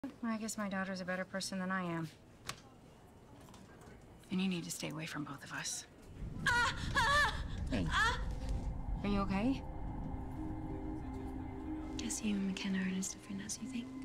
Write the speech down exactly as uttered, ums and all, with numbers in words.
I guess my daughter's a better person than I am. And you need to stay away from both of us. Ah! Ah! Hey. Ah! Are you okay? Guess you and McKenna aren't as different as you think.